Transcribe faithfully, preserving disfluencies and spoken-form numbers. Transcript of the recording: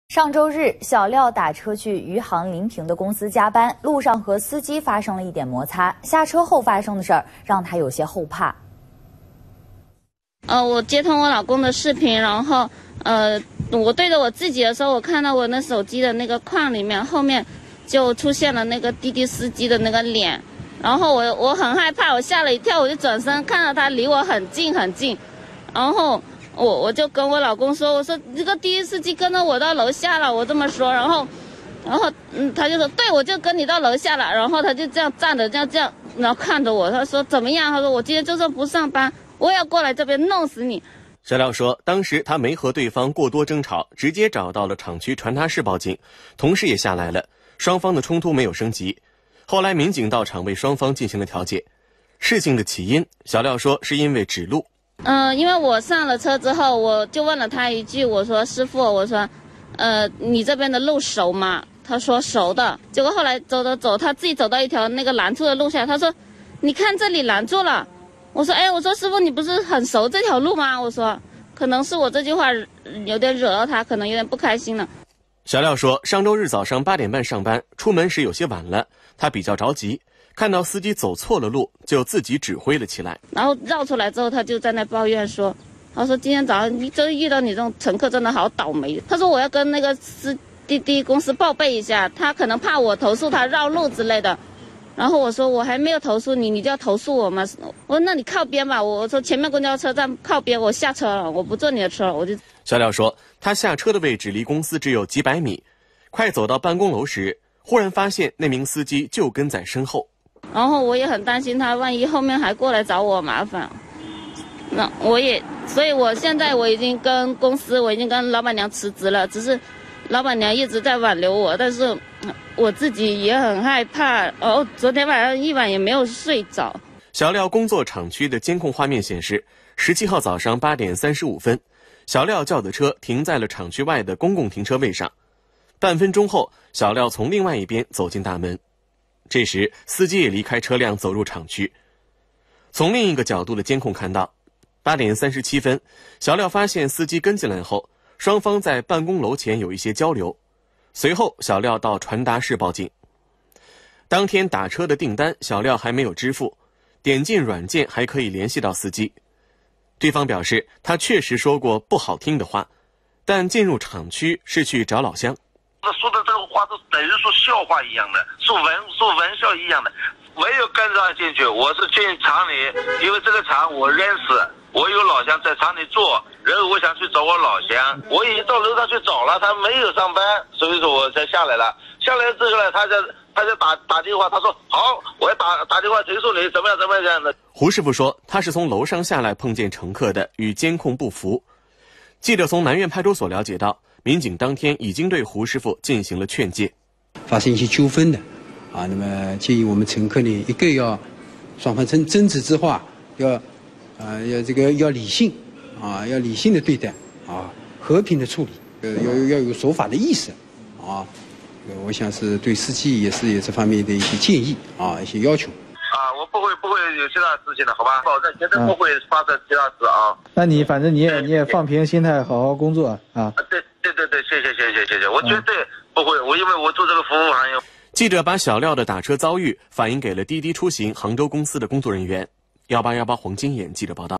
上周日，小廖打车去余杭临平的公司加班，路上和司机发生了一点摩擦。下车后发生的事儿让他有些后怕。 呃，我接通我老公的视频，然后呃，我对着我自己的时候，我看到我那手机的那个框里面后面就出现了那个滴滴司机的那个脸，然后我我很害怕，我吓了一跳，我就转身看到他离我很近很近，然后。我我就跟我老公说，我说这个滴滴司机跟着我到楼下了，我这么说，然后，然后嗯，他就说对，我就跟你到楼下了，然后他就这样站着，这样这样，然后看着我，他说怎么样？他说我今天就算不上班，我也要过来这边弄死你。 小廖说，当时他没和对方过多争吵，直接找到了厂区传达室报警，同事也下来了，双方的冲突没有升级。后来民警到场为双方进行了调解。事情的起因，小廖说是因为指路。 嗯、呃，因为我上了车之后，我就问了他一句，我说师傅，我说，呃，你这边的路熟吗？他说熟的。结果后来走走走，他自己走到一条那个拦住的路下，他说，你看这里拦住了。我说，哎，我说师傅，你不是很熟这条路吗？我说，可能是我这句话有点惹到他，可能有点不开心了。 小廖说，上周日早上八点半上班，出门时有些晚了，他比较着急。看到司机走错了路，就自己指挥了起来。 然后绕出来之后，他就在那抱怨说：“他说今天早上你这遇到你这种乘客真的好倒霉。”他说我要跟那个司滴滴公司报备一下，他可能怕我投诉他绕路之类的。然后我说我还没有投诉你，你就要投诉我吗？我说那你靠边吧。我说前面公交车站靠边，我下车了，我不坐你的车，我就。 小廖说，他下车的位置离公司只有几百米，快走到办公楼时，忽然发现那名司机就跟在身后。 然后我也很担心他，万一后面还过来找我麻烦，那我也，所以我现在我已经跟公司，我已经跟老板娘辞职了，只是老板娘一直在挽留我，但是我自己也很害怕。哦，昨天晚上一晚也没有睡着。 小廖工作厂区的监控画面显示，十七号早上八点三十五分，小廖叫的车停在了厂区外的公共停车位上，半分钟后，小廖从另外一边走进大门。这时，司机也离开车辆走入厂区。从另一个角度的监控看到，八点三十七分，小廖发现司机跟进来后，双方在办公楼前有一些交流。随后，小廖到传达室报警。当天打车的订单，小廖还没有支付，点进软件还可以联系到司机。对方表示，他确实说过不好听的话，但进入厂区是去找老乡。 他说的这个话都等于说笑话一样的，说玩说玩笑一样的，没有跟上进去。我是进厂里，因为这个厂我认识，我有老乡在厂里做，然后我想去找我老乡，我已经到楼上去找了，他没有上班，所以说我才下来了。下来之后呢，他就他就打打电话，他说好，我要打打电话投诉你，怎么样怎么样这样的。 胡师傅说，他是从楼上下来碰见乘客的，与监控不符。记者从南苑派出所了解到，民警当天已经对胡师傅进行了劝诫。 发生一些纠纷的啊，那么建议我们乘客呢，一个要双方争争执之后啊，要啊要这个要理性啊，要理性的对待啊，和平的处理，呃要要有守法的意识啊。我想是对司机也是有这方面的一些建议啊，一些要求。 啊，我不会不会有其他事情的，好吧？保证绝对不会发生其他事啊。 那你反正你也你也放平心态，好好工作啊。 对对对对，谢谢谢谢谢谢，我绝对不会，我因为我做这个服务行业。 记者把小廖的打车遭遇反映给了滴滴出行杭州公司的工作人员。幺八幺八黄金眼记者报道。